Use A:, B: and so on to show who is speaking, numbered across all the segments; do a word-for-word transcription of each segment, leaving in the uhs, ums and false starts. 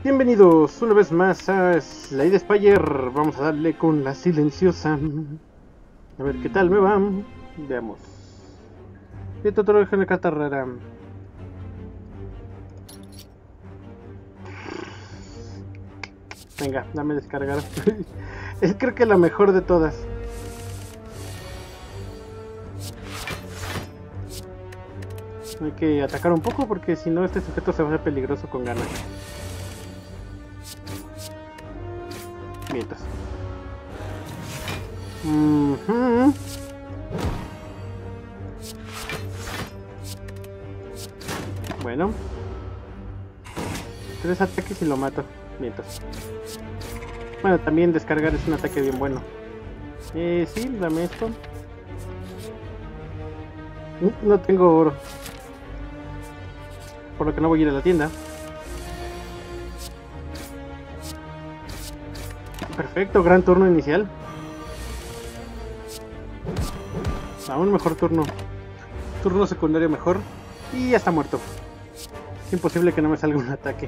A: Bienvenidos una vez más a Slade Spire. Vamos a darle con la silenciosa. A ver qué tal me va. Veamos. ¿Qué otro dejo en la carta rara? Venga, dame descargar. Es creo que la mejor de todas. Hay que atacar un poco porque si no este sujeto se va a hacer peligroso con ganas. Mientras. Uh-huh. Bueno. Tres ataques y lo mato. Mientras. Bueno, también descargar es un ataque bien bueno. Eh, sí, dame esto. No tengo oro. Por lo que no voy a ir a la tienda. Perfecto, gran turno inicial. Aún mejor turno. Turno secundario mejor. Y ya está muerto. Es imposible que no me salga un ataque.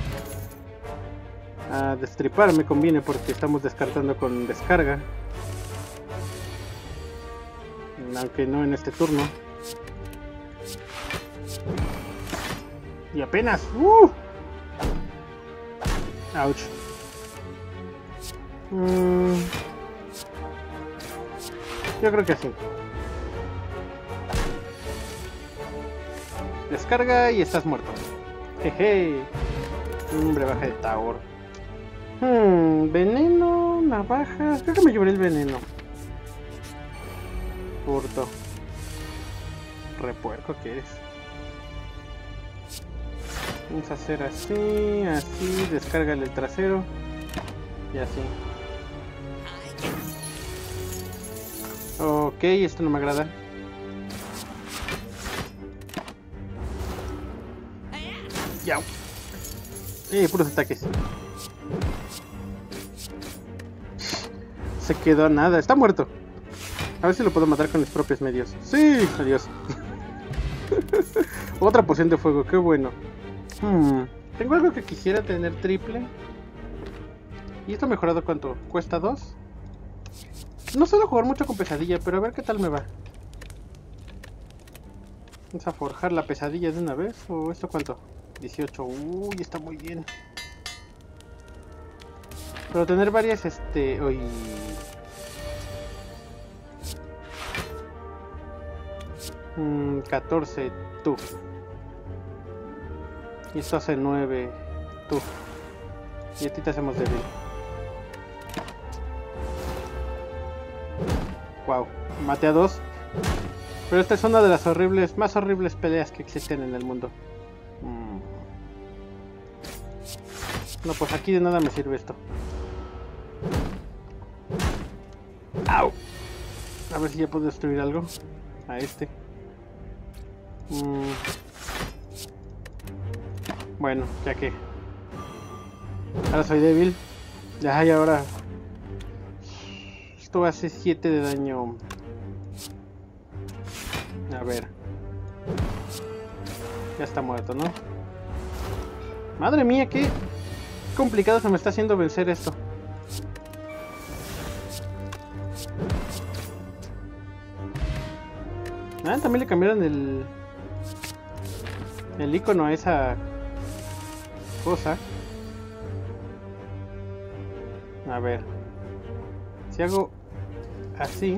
A: A destripar me conviene porque estamos descartando con descarga. Aunque no en este turno. Y apenas. ¡Uh! Ouch. Mm. Yo creo que sí. Descarga y estás muerto. Jeje. Un brebaje de Taur. Hmm, veneno, navajas. Creo que me llevaré el veneno. Furto. Repuerco que eres. Vamos a hacer así, así, descárgale el trasero. Y así. Ok, esto no me agrada. Ya. Eh, puros ataques. Se quedó a nada, está muerto. A ver si lo puedo matar con mis propios medios. Sí, adiós. Otra poción de fuego, qué bueno. Hmm, tengo algo que quisiera tener triple. ¿Y esto mejorado cuánto? ¿Cuesta dos? No suelo jugar mucho con pesadilla, pero a ver qué tal me va. Vamos a forjar la pesadilla de una vez. ¿O esto cuánto? dieciocho. Uy, está muy bien. Pero tener varias, este... Uy. Mm, catorce, tú. Y esto hace nueve, tú. Y a ti te hacemos débil. Wow, maté a dos. Pero esta es una de las horribles, más horribles peleas que existen en el mundo. Mm. No, pues aquí de nada me sirve esto. ¡Au! A ver si ya puedo destruir algo. A este. Mm. Bueno, ya que ahora soy débil. Ya, y ahora esto hace siete de daño. A ver. Ya está muerto, ¿no? Madre mía, qué complicado se me está haciendo vencer esto. Ah, también le cambiaron el el icono a esa cosa. A ver. Si hago así,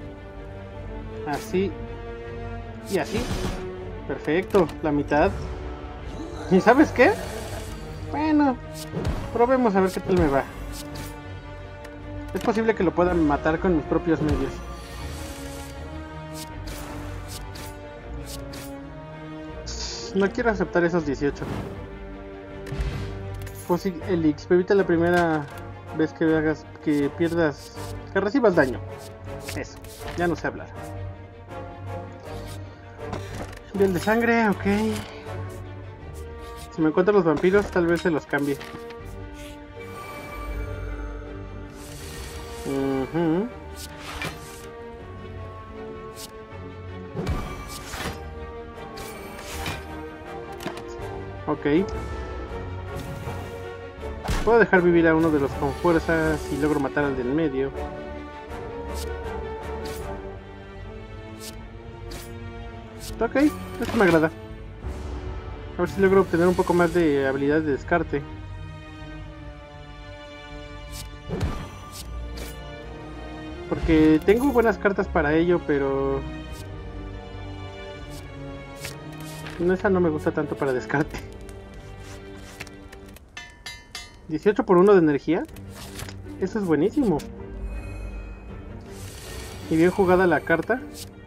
A: así y así. Perfecto, la mitad. ¿Y sabes qué? Bueno, probemos a ver qué tal me va. Es posible que lo puedan matar con mis propios medios. No quiero aceptar esos dieciocho. Fósil Elix, evita la primera vez que hagas que pierdas, que recibas daño. Eso, ya no sé hablar. Bien de sangre, ok. Si me encuentro los vampiros, tal vez se los cambie. Uh-huh. Ok. Puedo dejar vivir a uno de los con fuerza si logro matar al del medio. Ok, esto me agrada. A ver si logro obtener un poco más de habilidad de descarte. Porque tengo buenas cartas para ello, pero... no, esa no me gusta tanto para descarte. dieciocho por uno de energía. Eso es buenísimo. Y bien jugada la carta.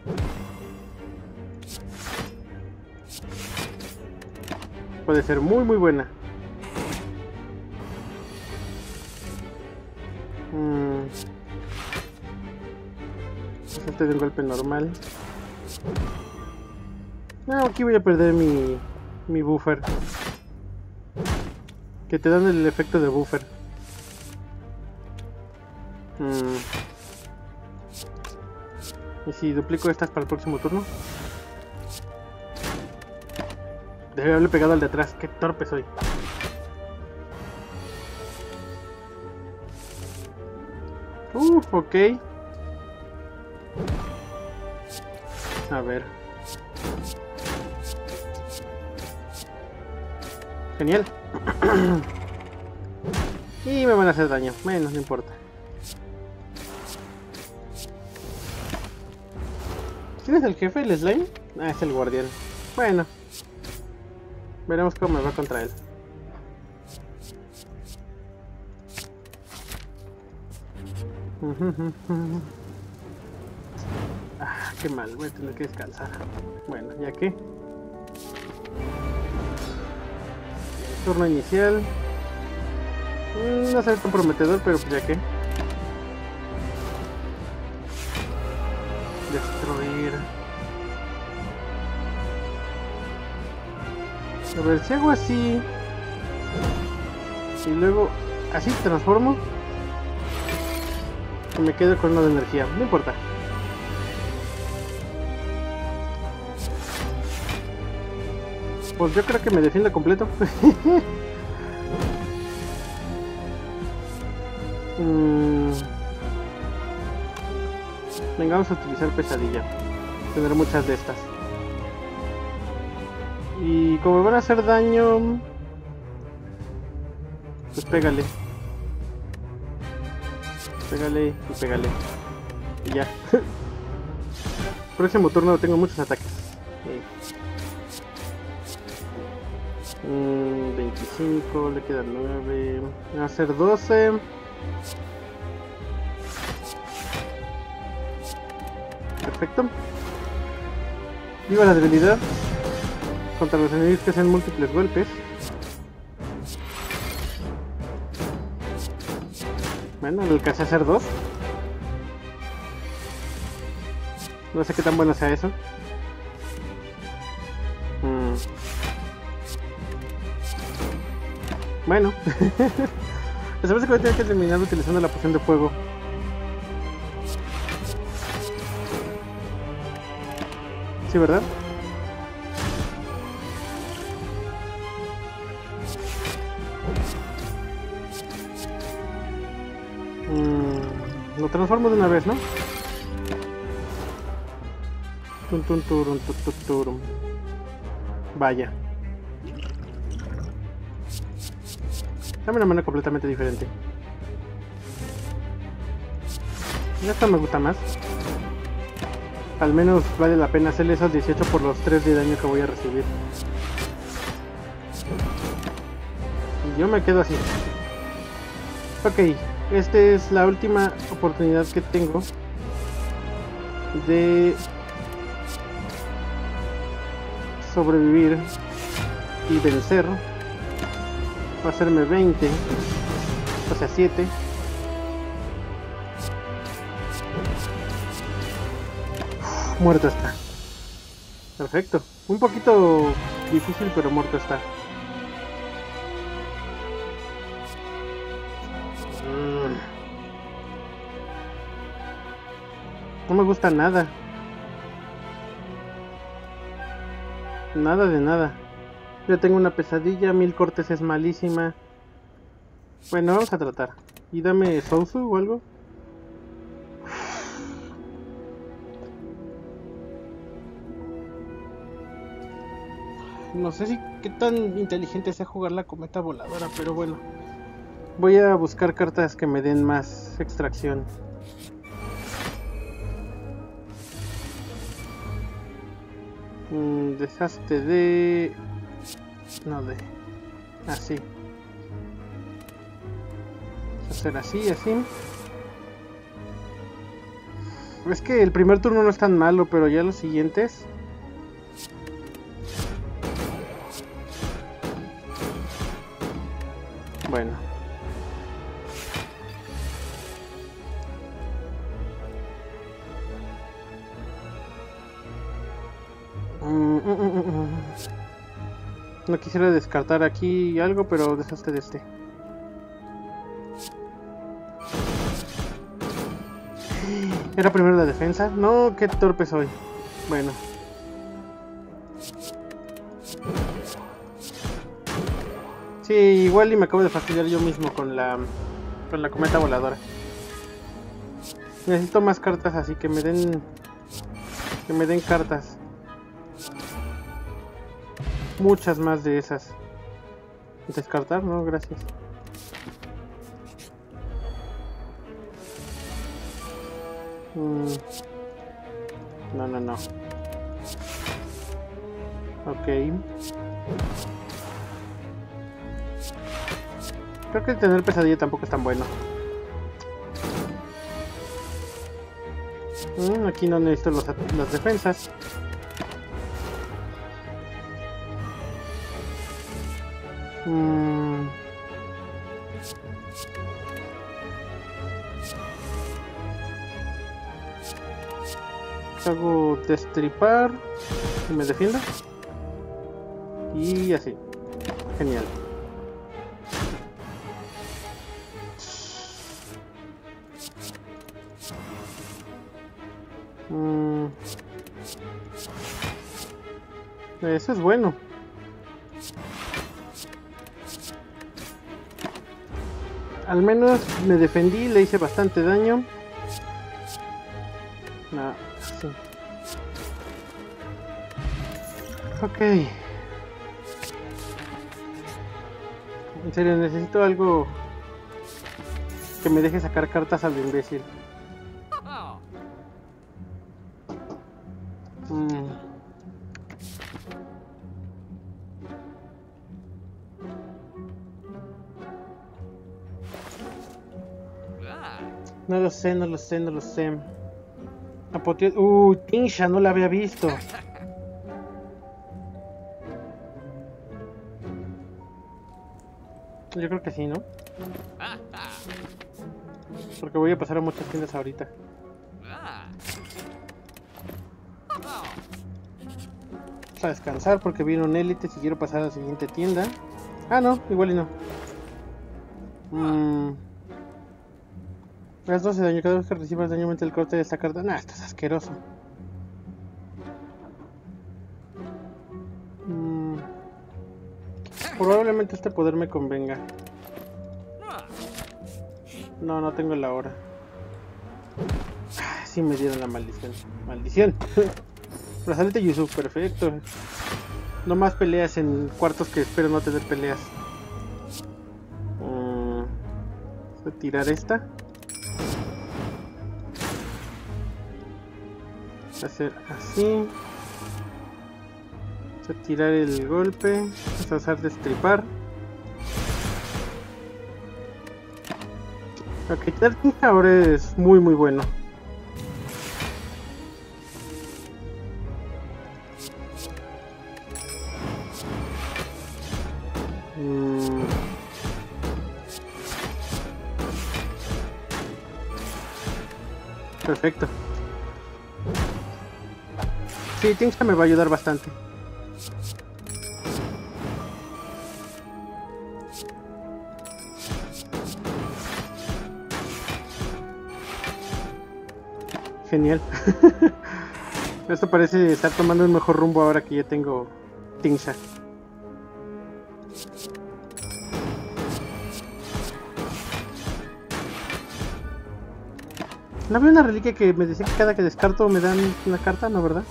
A: Puede ser muy muy buena. Mm. Este de un golpe normal. No, aquí voy a perder mi, mi buffer. Que te dan el efecto de buffer. Mm. ¿Y si duplico estas para el próximo turno? Debe haberle pegado al de atrás. Qué torpe soy. Uf, ok. A ver. Genial. Y me van a hacer daño. Menos, no importa. ¿Quién es el jefe? ¿El slime? Ah, es el guardián. Bueno. Veremos cómo me va contra él. Ah, qué mal, voy a tener que descansar. Bueno, ya que. Turno inicial. Mm, no se ve comprometedor, pero pues ya que. Destruir. A ver, si hago así y luego así transformo y me quedo con uno de energía, no importa. Pues yo creo que me defiendo completo. mm. Venga, vamos a utilizar pesadilla. Tendré muchas de estas. Y como me van a hacer daño, pues pégale. Pégale y pégale. Y ya. Próximo turno tengo muchos ataques. Mm, veinticinco, le quedan nueve. Va a ser doce. Perfecto. Viva la debilidad. Contra los enemigos que hacen múltiples golpes. Bueno, le alcancé a hacer dos. No sé qué tan bueno sea eso. Mm. Bueno. Me parece que voy a tener que terminar utilizando la poción de fuego. Sí, ¿verdad? Lo transformo de una vez, ¿no? Tun, tun, turun, tun, tun, turun. Vaya. Dame una mano completamente diferente. Esta me gusta más. Al menos vale la pena hacerle esos dieciocho por los tres de daño que voy a recibir. Y yo me quedo así. Ok. Esta es la última oportunidad que tengo de sobrevivir y vencer. Va a hacerme veinte, o sea siete. Uf, muerto está. Perfecto. Un poquito difícil, pero muerto está. No me gusta nada. Nada de nada. Yo tengo una pesadilla, mil cortes es malísima. Bueno, vamos a tratar. Y dame Sousu o algo. No sé si qué tan inteligente sea jugar la cometa voladora, pero bueno. Voy a buscar cartas que me den más extracción. Mm, deshazte de... No, de... Así. Hacer así, así. Es que el primer turno no es tan malo, pero ya los siguientes... Bueno. Mm, mm, mm, mm. No quisiera descartar aquí algo, pero deshazte de este. ¿Era primero la defensa? No, qué torpe soy. Bueno. Sí, igual y me acabo de fastidiar yo mismo con la con la cometa voladora. Necesito más cartas, así que me den que me den cartas. Muchas más de esas. Descartar, no, gracias. Mm. No, no, no. Ok. Creo que tener pesadilla tampoco es tan bueno. Mm, aquí no necesito los, las defensas. Mm. Hago destripar y me defiendo. Y así. Genial. Mm. Eso es bueno. Al menos me defendí, le hice bastante daño. No, sí. Ok. En serio, necesito algo que me deje sacar cartas al imbécil. Mm. No lo sé, no lo sé, no lo sé. Apoteo... Uh, Tinsha, no la había visto. Yo creo que sí, ¿no? Porque voy a pasar a muchas tiendas ahorita. Vamos a descansar porque viene un élite si quiero pasar a la siguiente tienda. Ah, no, igual y no. Mm. Las doce de daño, cada vez que recibas daño aumenta el corte de esta carta. Nah, esto es asqueroso. Mm. Probablemente este poder me convenga. No, no tengo la hora. Ah, sí me dieron la maldición. Maldición. Brazalete Yuzu, perfecto. No más peleas en cuartos que espero no tener peleas. Mm. Voy a tirar esta. Hacer así. Vamos a tirar el golpe. Vamos a usar destripar. Ok, quitar Tinsha ahora es muy muy bueno. Mm. Perfecto. Sí, Tinsha me va a ayudar bastante. Genial. Esto parece estar tomando un mejor rumbo ahora que ya tengo Tinsha. No había una reliquia que me decía que cada que descarto me dan una carta, ¿no, verdad?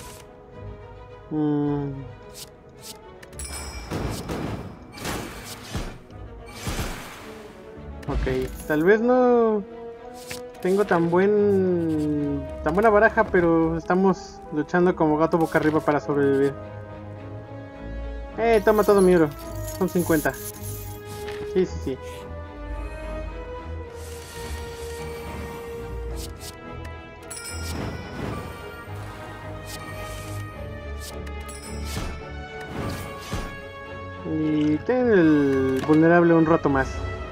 A: Mm. Ok, tal vez no tengo tan buen tan buena baraja, pero estamos luchando como gato boca arriba para sobrevivir. Eh, toma todo mi oro. Son cincuenta. Sí, sí, sí. Y ten el vulnerable un rato más.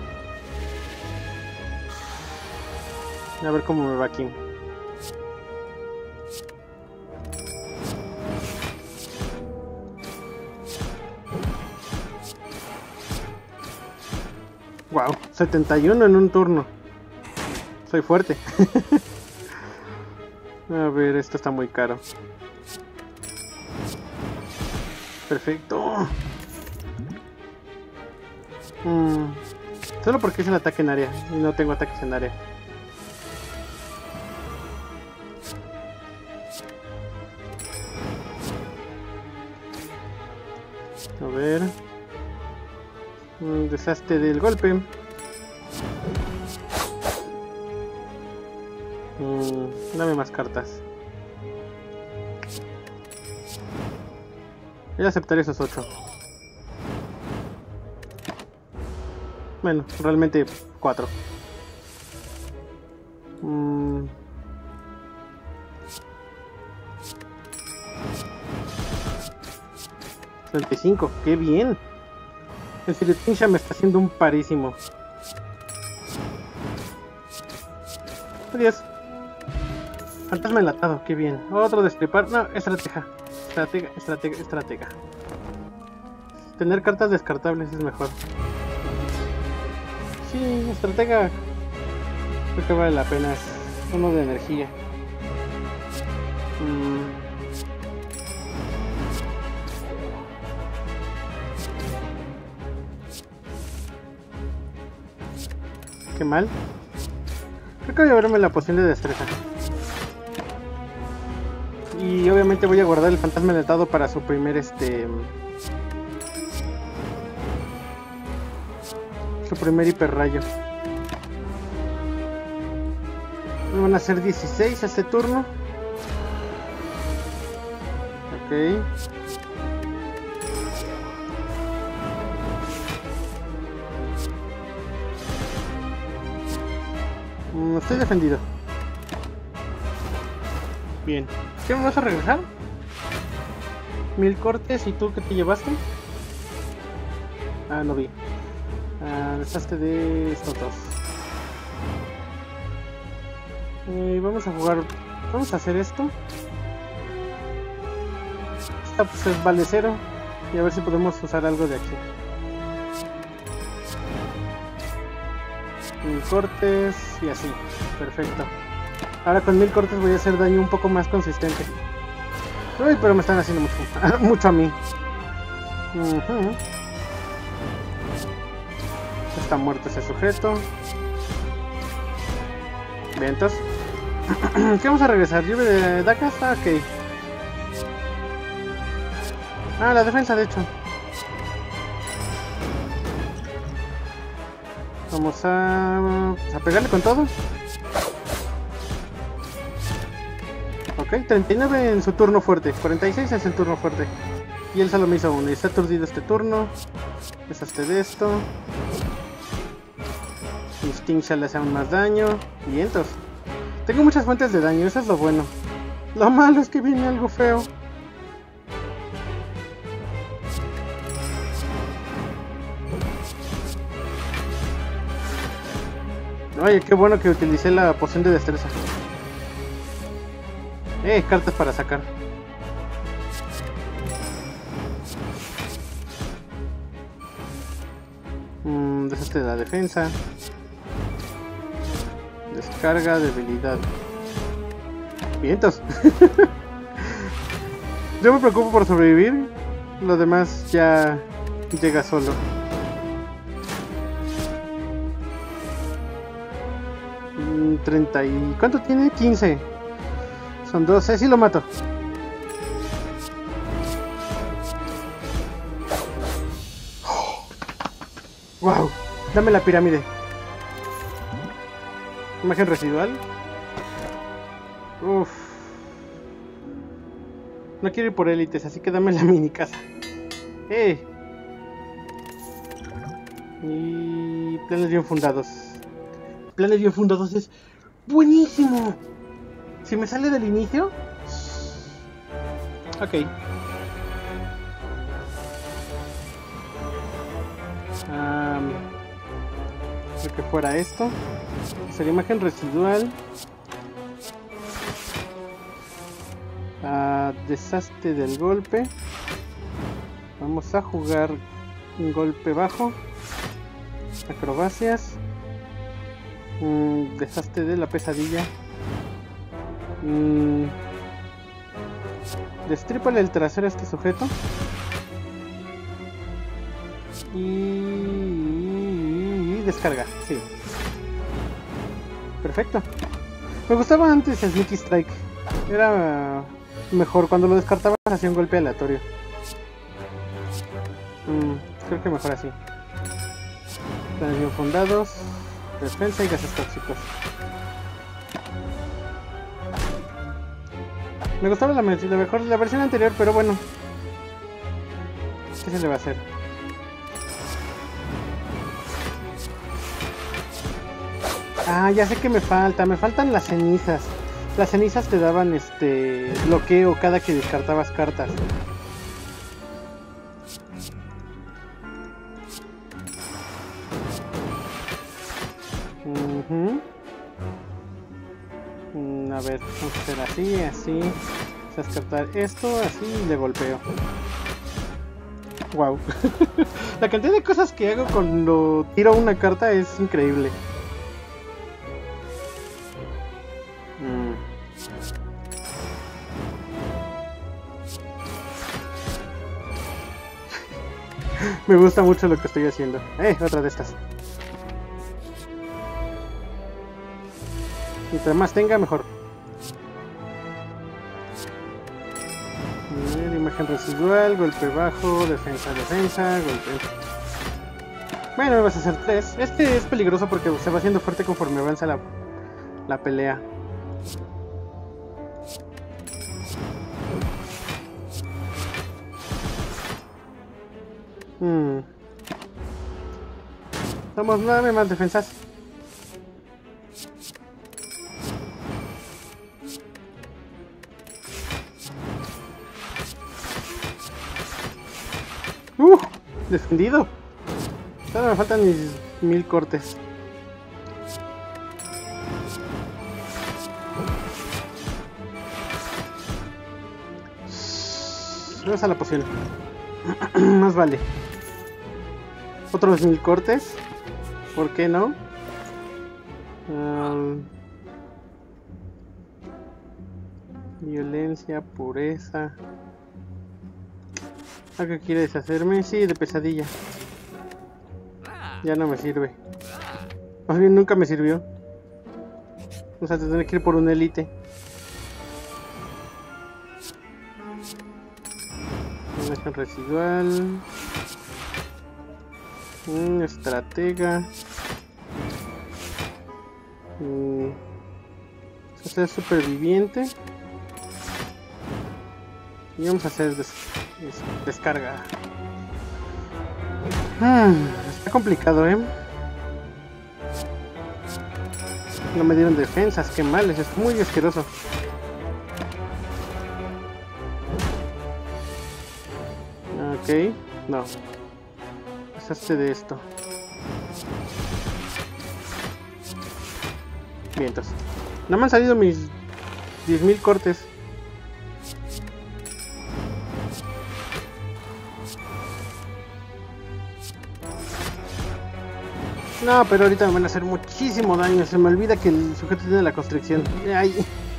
A: A ver cómo me va aquí. Wow, setenta y uno en un turno. Soy fuerte. A ver, esto está muy caro. Perfecto. Mm, solo porque es un ataque en área y no tengo ataques en área. A ver. Un desastre del golpe. Mm, dame más cartas. Voy a aceptar esos ocho. Bueno, realmente cuatro. Mm. treinta y cinco, qué bien. El Firetincha me está haciendo un parísimo. Adiós. Fantasma enlatado, qué bien. Otro destripar. No, estratega. Estratega, estratega, estratega. Tener cartas descartables es mejor. Sí, estratega. Creo que vale la pena. Es uno de energía. Mm. Qué mal. Creo que voy a verme la poción de destreza. Y obviamente voy a guardar el fantasma enlatado para su primer este... su primer hiperrayo. Me van a hacer dieciséis este turno. Ok. Mm, estoy defendido. Bien. ¿Qué me vas a regresar? Mil cortes, ¿y tú qué te llevaste? Ah, no vi. Ah, deshazte de estos dos. Y vamos a jugar. Vamos a hacer esto. Esta pues es vale cero. Y a ver si podemos usar algo de aquí. Mil cortes y así. Perfecto. Ahora con mil cortes voy a hacer daño un poco más consistente. Uy, pero me están haciendo mucho, mucho a mí. Uh-huh. Está muerto ese sujeto. Vientos. ¿Qué vamos a regresar? ¿Lluvia de Dakas? Ah, ok. Ah, la defensa, de hecho. Vamos a, a pegarle con todo. Ok, treinta y nueve en su turno fuerte. cuarenta y seis es el turno fuerte. Y él solo me hizo uno. Y está aturdido este turno. Deshazte de esto. Mis Stings ya le hacen más daño. Vientos. Tengo muchas fuentes de daño, eso es lo bueno. Lo malo es que viene algo feo. Oye, qué bueno que utilicé la poción de destreza. Eh, cartas para sacar. Mm, deshazte de la defensa. Descarga, debilidad. Vientos. Yo me preocupo por sobrevivir. Lo demás ya llega solo. treinta y... ¿Cuánto tiene? quince. Son doce, sí lo mato. Wow, dame la pirámide. Imagen residual. Uff. No quiero ir por élites, así que dame la mini casa. Eh. Y planes bien fundados. Planes bien fundados es buenísimo. Si me sale del inicio. Ok. Um, creo que fuera esto. Sería imagen residual. Uh, desastre del golpe. Vamos a jugar un golpe bajo. Acrobacias. Mm, desastre de la pesadilla. Mm, destrípale el trasero a este sujeto. Y descarga, sí. Perfecto. Me gustaba antes el Sneaky Strike. Era mejor cuando lo descartabas, hacía un golpe aleatorio. Mm, creo que mejor así. Planes bien fundados. Defensa y gases tóxicos. Me gustaba la, la mejor la versión anterior, pero bueno. ¿Qué se le va a hacer? Ah, ya sé que me falta. Me faltan las cenizas. Las cenizas te daban este bloqueo cada que descartabas cartas. Uh-huh. mm, a ver, vamos a hacer así, así. Vamos a descartar esto, así y le golpeo. Wow. La cantidad de cosas que hago cuando tiro una carta es increíble. Mm. Me gusta mucho lo que estoy haciendo. Eh, otra de estas. Entre más tenga, mejor. Imagen residual, golpe bajo, defensa, defensa, golpe. Bueno, me vas a hacer tres. Este es peligroso porque se va haciendo fuerte conforme avanza la, la pelea. Hmm. Vamos, nueve más defensas. Uh, defendido. Solo me faltan mis mil cortes. Vamos a la poción. Más vale. Otros mil cortes. ¿Por qué no? Um, violencia, pureza. ¿Algo quiere deshacerme? Sí, de pesadilla. Ya no me sirve. Más bien nunca me sirvió. O sea, tendré que ir por un elite. Imagen residual. Un estratega. Mm. Este es superviviente. Y vamos a hacer des des descarga. Hmm, está complicado, ¿eh? No me dieron defensas, qué mal, es muy asqueroso. Ok, no. Deshazte de esto. Bien, entonces. No me han salido mis diez mil cortes. No, pero ahorita me van a hacer muchísimo daño. Se me olvida que el sujeto tiene la constricción. Ay.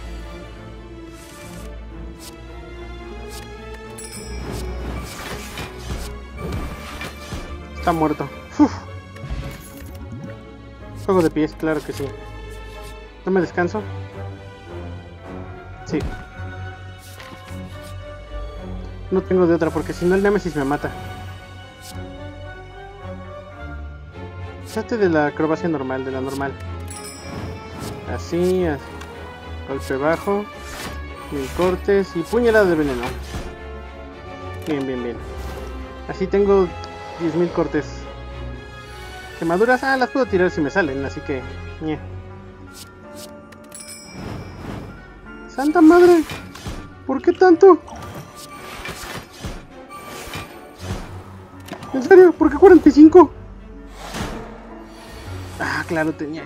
A: Está muerto. Uf. Juego de pies, claro que sí. Dame descanso. Sí. No tengo de otra porque si no el Némesis me mata. Deshazte de la acrobacia normal, de la normal. Así, así. Golpe bajo. Mil cortes y puñalada de veneno. Bien, bien, bien. Así tengo diez mil cortes. Quemaduras, ah, las puedo tirar si me salen, así que... Yeah. ¡Santa madre! ¿Por qué tanto? ¿En serio? ¿Por qué cuarenta y cinco? Ah, claro, tenía...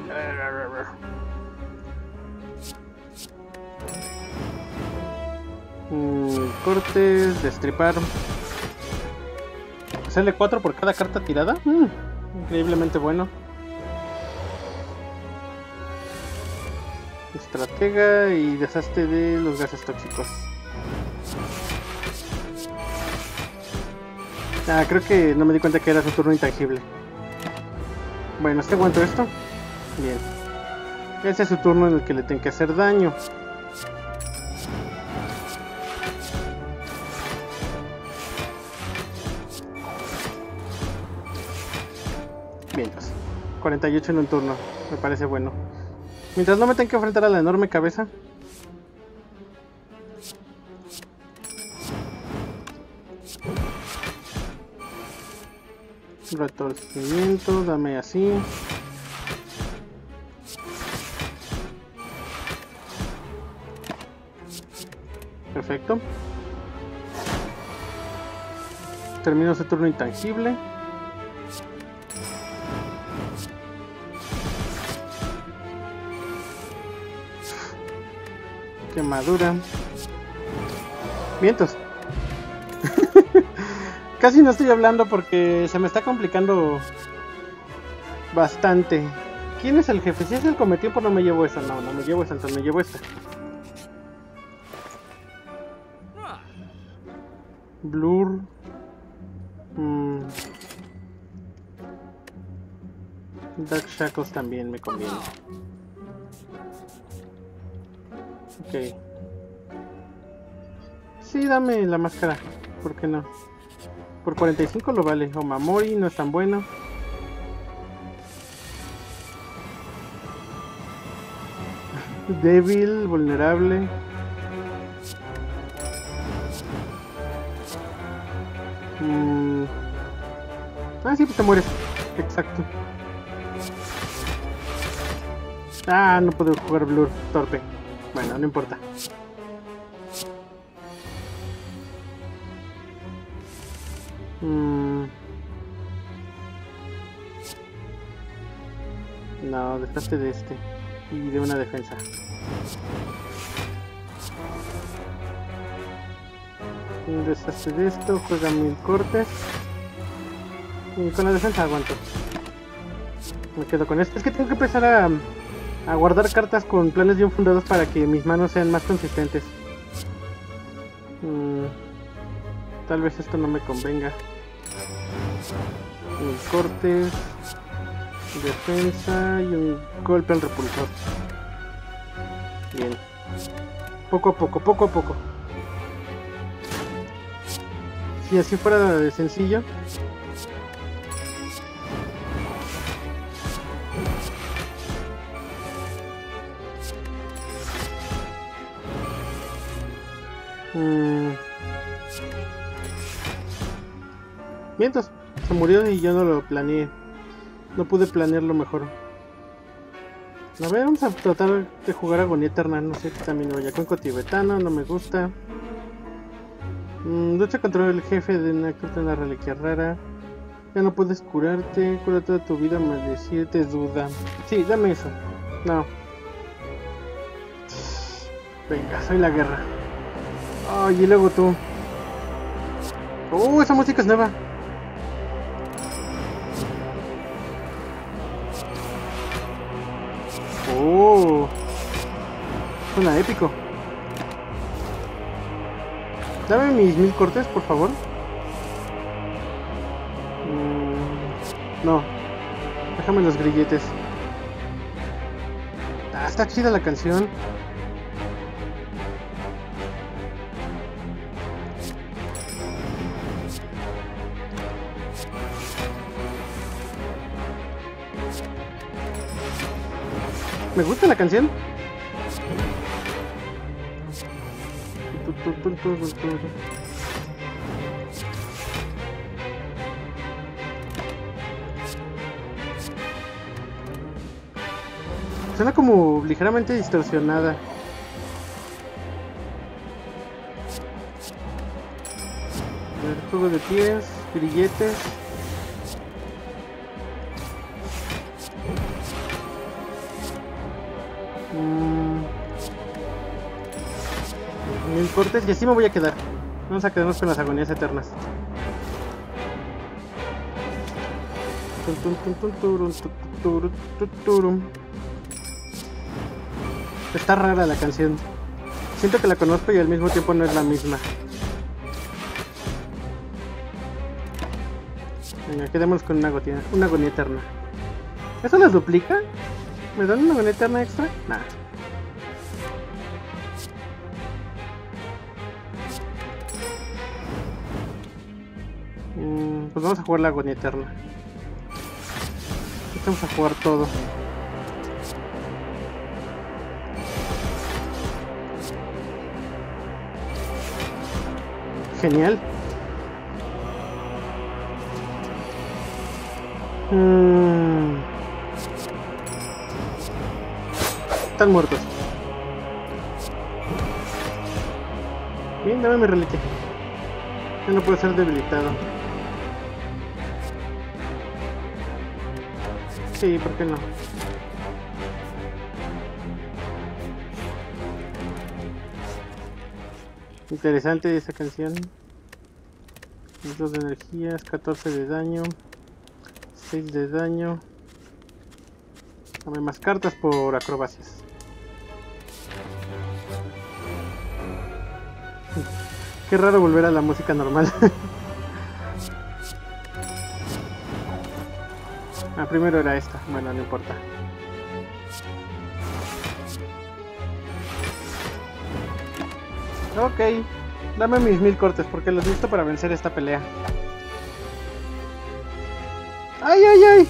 A: Mm, cortes, destripar. Sale cuatro por cada carta tirada. Mm, increíblemente bueno. Estratega y deshazte de los gases tóxicos. Ah, creo que no me di cuenta que era su turno intangible. Bueno, ¿este aguanto esto? Bien. Ese es su turno en el que le tengo que hacer daño. Bien, pues. cuarenta y ocho en un turno. Me parece bueno. Mientras no me tenga que enfrentar a la enorme cabeza. Retorcimiento, dame así. Perfecto. Termino ese turno intangible. Quemadura. Vientos. Casi no estoy hablando porque se me está complicando bastante. ¿Quién es el jefe? Si es el cometido, pues no me llevo esa. No, no me llevo esa, entonces me llevo esta. Blur. Mm. Dark Shackles también me conviene. Ok. Sí, dame la máscara. ¿Por qué no? Por cuarenta y cinco lo vale. Omamori no es tan bueno. Débil, vulnerable. Mm. Ah, sí, pues te mueres. Exacto. Ah, no puedo jugar Blur, torpe. Bueno, no importa. Mm. No, deshazte de este. Y de una defensa. Deshazte de esto, juega mil cortes. Y con la defensa aguanto. Me quedo con esto. Es que tengo que empezar a, a guardar cartas con planes bien fundados para que mis manos sean más consistentes. Mm. Tal vez esto no me convenga. Mil cortes. Defensa y un golpe al repulsor. Bien. Poco a poco, poco a poco. Si así fuera de sencillo. Mm. Mientras, se murió y yo no lo planeé. No pude planearlo mejor. A ver, vamos a tratar de jugar Agonía Eterna. No sé, también vaya con tibetano, no me gusta. Mm, lucha contra el jefe de una carta, una reliquia rara. Ya no puedes curarte, cura toda tu vida, maldecirte, duda. Sí, dame eso. No. Venga, soy la guerra. Ay, y luego tú. Oh, esa música es nueva. Oh, suena épico. Dame mis mil cortes, por favor. Mm, no, déjame los grilletes. está chida la canción. Me gusta la canción. Suena como ligeramente distorsionada. El juego de pies, grilletes. Mm. Mil cortes y así me voy a quedar. Vamos a quedarnos con las agonías eternas. Está rara la canción. Siento que la conozco y al mismo tiempo no es la misma. Venga, quedémonos con una agonía, una agonía eterna. ¿Eso las duplica? ¿Me dan una agonía eterna extra? Nah. Mm, pues vamos a jugar la agonía eterna. Vamos a jugar todo. Genial. Mm. Están muertos. Bien, dame mi reliquia. Ya no puedo ser debilitado. Sí, ¿por qué no? Interesante esa canción. dos de energías, catorce de daño, seis de daño. Dame más cartas por acrobacias. Qué raro volver a la música normal. Ah, primero era esta. Bueno, no importa. Ok. Dame mis mil cortes porque los listo para vencer esta pelea. ¡Ay, ay, ay!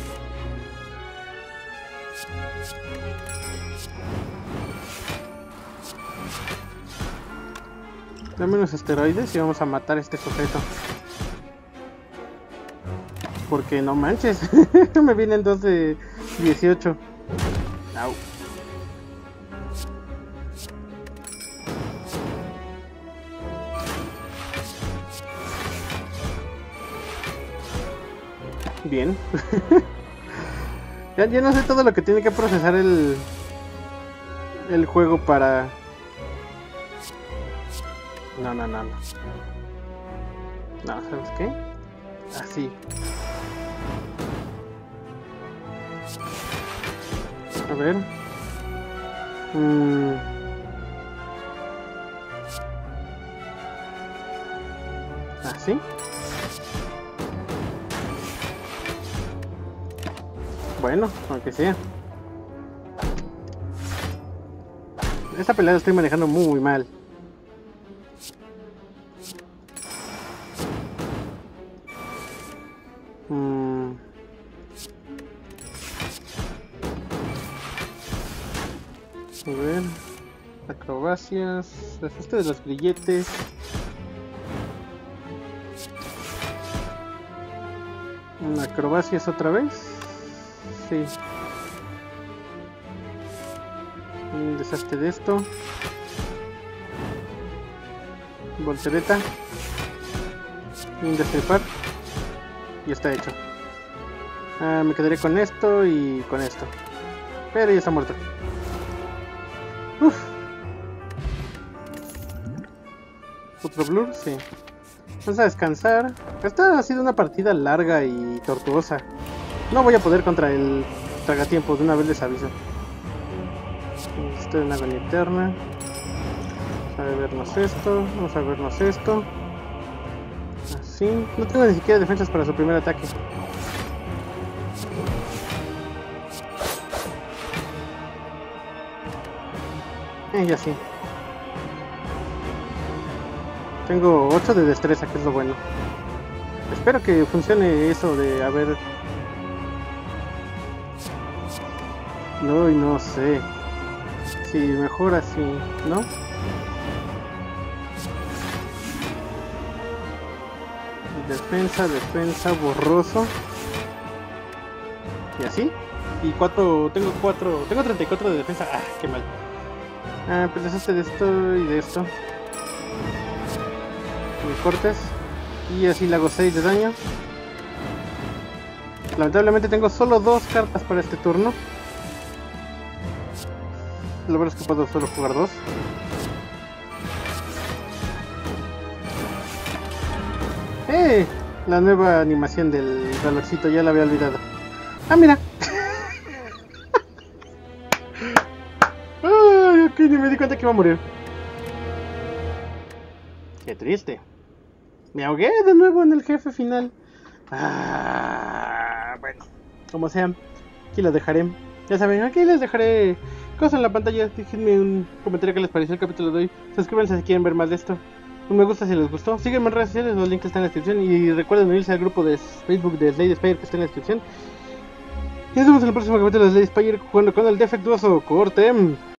A: Dame unos esteroides y vamos a matar a este sujeto. Porque no manches. Me vienen dos de dieciocho. Au. Bien. ya, ya no sé todo lo que tiene que procesar el el juego para... No, no, no, no. No, ¿sabes qué? Así. A ver. Mm. Así. Bueno, aunque sea. Esta pelea la estoy manejando muy mal. Mm. A ver. Acrobacias. Ajuste de los grilletes. Acrobacias otra vez. Sí. Un desastre de esto. Voltereta. Un destripar. Y está hecho. Ah, me quedaré con esto y con esto. Pero ya está muerto. Uf. Otro blur, sí. Vamos a descansar. Esta ha sido una partida larga y tortuosa. No voy a poder contra el tragatiempo, de una vez les aviso. Estoy en la agonía eterna. Vamos a vernos esto. Vamos a vernos esto. Así. No tengo ni siquiera defensas para su primer ataque. Eh, ya sí. Tengo ocho de destreza, que es lo bueno. Espero que funcione eso de haber... No, y no sé. Sí, mejor así, ¿no? Defensa, defensa, borroso. Y así. Y cuatro, tengo cuatro, tengo treinta y cuatro de defensa. Ah, qué mal. Ah, pues deshace de esto y de esto. Y cortes. Y así le hago seis de daño. Lamentablemente tengo solo dos cartas para este turno. Lo bueno es que puedo solo jugar dos. ¡Eh! La nueva animación del relojcito, ya la había olvidado. ¡Ah, mira! ¡Ay, ok! Ni me di cuenta que iba a morir. ¡Qué triste! Me ahogué de nuevo en el jefe final. Ah, bueno, como sea, aquí lo dejaré. Ya saben, aquí les dejaré cosas en la pantalla. Déjenme un comentario que les pareció el capítulo de hoy. Suscríbanse si quieren ver más de esto. Un me gusta si les gustó. Síguenme en redes sociales, los links están en la descripción. Y recuerden unirse al grupo de Facebook de Slade Spire que está en la descripción. Y nos vemos en el próximo capítulo de Slade Spire jugando con el defectuoso corte.